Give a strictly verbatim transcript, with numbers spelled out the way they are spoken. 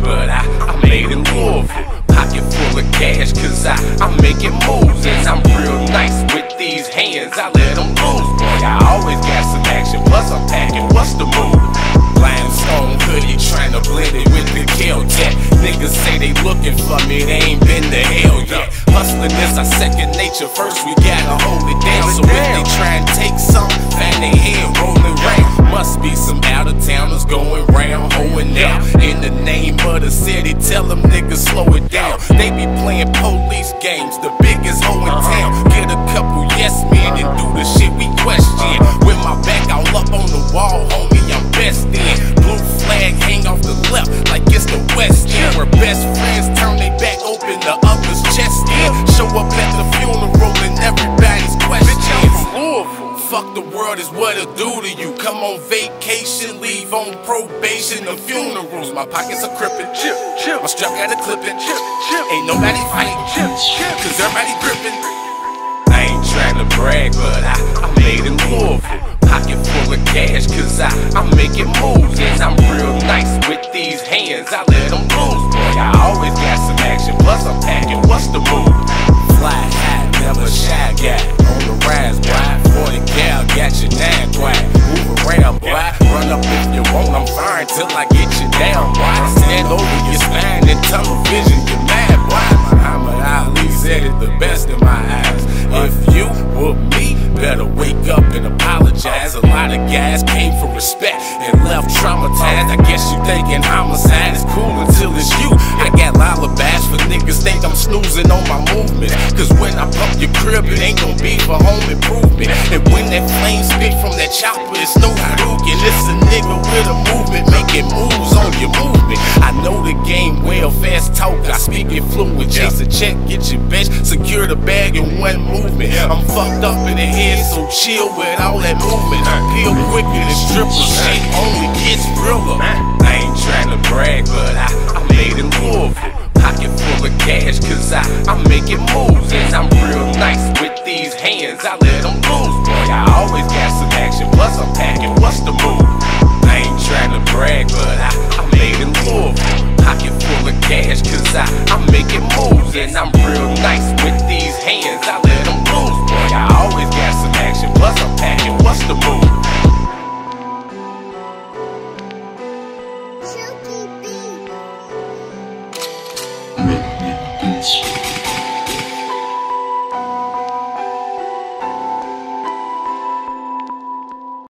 but I, I made it Louisville. Pocket full of cash, cause I, I'm making moves. And I'm real nice with these hands, I let them lose. Boy, I always got some action, plus I'm packing, what's the move? Limestone hoodie, tryna blend it with the Kel-Tec. Niggas say they looking for me, they ain't been to hell yet. Hustling is our second nature, first we gotta hold it down. So if they try and take something, fan they head rolling round. Must be some out-of-towners going round, hoeing down. In the name of the city, tell them niggas slow it down. They be playing police games, the biggest hoe in town. Get a couple yes men and do the shit we question. With my back all up on the wall, homie, I'm best in. Blue flag hang off the left like it's the West End, where best friends turn they back, open the other's chest in. Show up at the funeral and everybody's questions. Fuck the world is what it do to you. Come on vacation, leave on probation. The funerals, my pockets are crippin'. My strap got a clippin'. Ain't nobody fighting, cause everybody grippin'. I ain't tryna brag, but I, I made it Louisville. Pocket full of cash, cause I, I'm making moves. And I'm real nice with these hands, I let them lose. Boy, I always got some action, plus I'm packing, what's the move? Fly high, never shy guy. On the rise, boy, forty cal, got your nine quiet. Move around, boy, run up if you want, I'm fine till I get you down, boy. Stand over your spine and tunnel vision, you're mad, boy. Muhammad Ali said it the best in my eyes. If you were me, better wake up and apologize. A lot of guys came for respect and left traumatized. I guess you thinking homicide is cool until it's you. I got lullabies for niggas think I'm snoozing on my movement. Cause when I pump your crib, it ain't gon' be for home improvement. And when that flame spit from that chopper, it's no Hadouken. It's a nigga with a movement, making moves on your movement. I know the game well, fast talk, I speak it fluent. Chase a check, get your bitch, secure the bag in one movement. I'm fucked up in the head, so chill with all that movement. I peel quicker than strippers, shit only gets realer. I ain't tryna brag, but I, I made it Louisville. Pocket full of cash, cause I, I'm making moves. And I'm real nice with these hands, I let them lose. Boy, I always got some action, plus I'm packing, what's the move? I ain't tryna brag, but I, I made it Louisville. Pocket full of cash, cause I, I'm making moves. And I'm real nice with these hands, I let them lose. Boy, I always got some action, plus I'm packing, what's the move? Silky beat.